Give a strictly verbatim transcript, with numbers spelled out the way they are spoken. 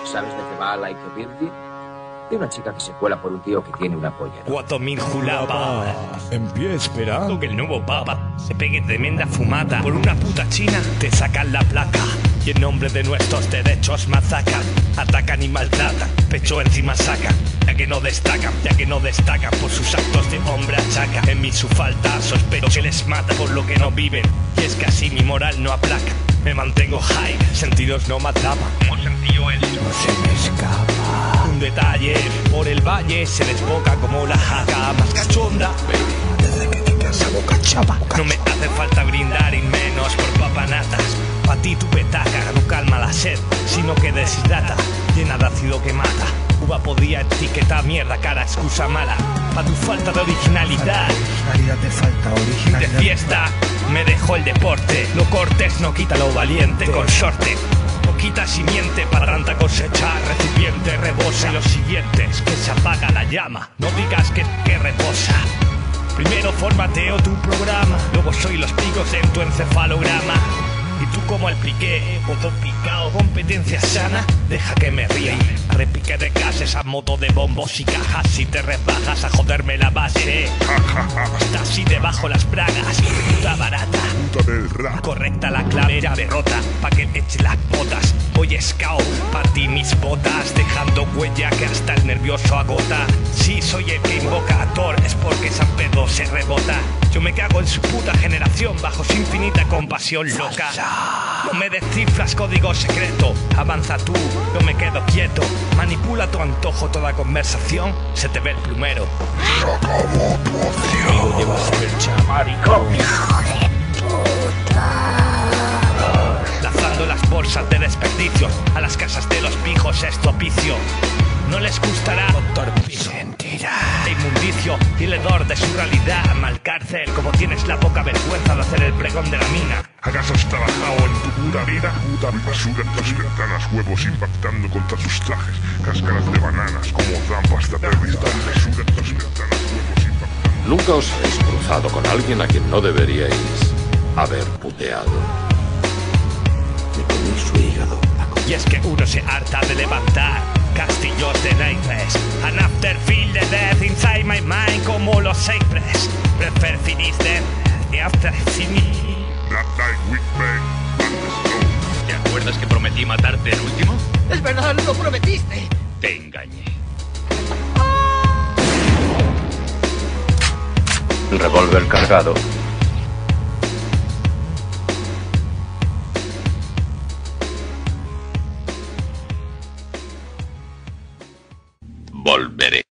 ¿Sabes de qué va Like a Virgin? De una chica que se cuela por un tío que tiene una polla. Cuatro mil julapas. En pie esperando que el nuevo papa se pegue tremenda fumata. Por una puta china te sacan la placa y en nombre de nuestros derechos mazacan, atacan y maltratan, pecho encima sacan. Ya que no destacan, ya que no destacan por sus actos de hombre achaca. En mí su falta sospecho que les mata por lo que no viven. Y es que así mi moral no aplaca. Me mantengo high, sentidos no me atrapan. Como sencillo el no se me escapa. Un detalle, por el valle se desboca como la jaca más cachonda. Desde que tenga esa boca chapa. No me hace falta brindar y menos por papanatas. Pa' ti tu petaca no calma la sed, sino que deshidrata, llena de ácido que mata. Uva podría etiquetar mierda, cara, excusa mala. Pa' tu falta de originalidad. Originalidad te falta, originalidad. De fiesta me dejó el deporte. Lo cortés no quita lo valiente. Consorte no quita simiente para tanta cosecha. Recipiente rebosa y los siguientes que se apaga la llama. No digas que, que reposa. Primero formateo tu programa, luego soy los picos en tu encefalograma. Y tú como el piqué, botón picao, competencia sana, deja que me ría. Repique de gases a modo de bombos y cajas. Si te rebajas a joderme la base, está así debajo las bragas, puta barata. Puta del rap. Correcta la clave, ya derrota, pa' que le eche las botas. Voy scout, partí mis botas, dejando huella que hasta el nervioso agota. Si soy el que invoca a Thor, es porque San Pedro se rebota. Yo me cago en su puta generación, bajo su infinita compasión loca. No me descifras código secreto, avanza tú, no me quedo quieto. Manipula tu antojo toda conversación, se te ve el plumero. Se acabó tu opción. Conmigo llevas percha, maricón. Lanzando las bolsas de desperdicio a las casas de los pijos es tu oficio. No les gustará, doctor Piso. Sentirá de inmundicio y el hedor de su realidad. Mal cárcel, como tienes la poca vergüenza de hacer el pregón de la mina. ¿Acaso has trabajado en tu puta vida? Puta basura en tus ventanas, huevos impactando contra sus trajes, cáscaras de bananas como trampas de aterrizar. Basura en tus ventanas, huevos impactando. Nunca os habéis cruzado con alguien a quien no deberíais haber puteado. Me comí su hígado. Y es que uno se harta de levantar castillos de naipes. An after feel the death inside my mind, como los Cypress. Prefer finish them the after finish. Black Light Week Bang, ¿Te acuerdas que prometí matarte el último? Es verdad, lo prometiste. Te engañé. El revólver cargado. Volveré.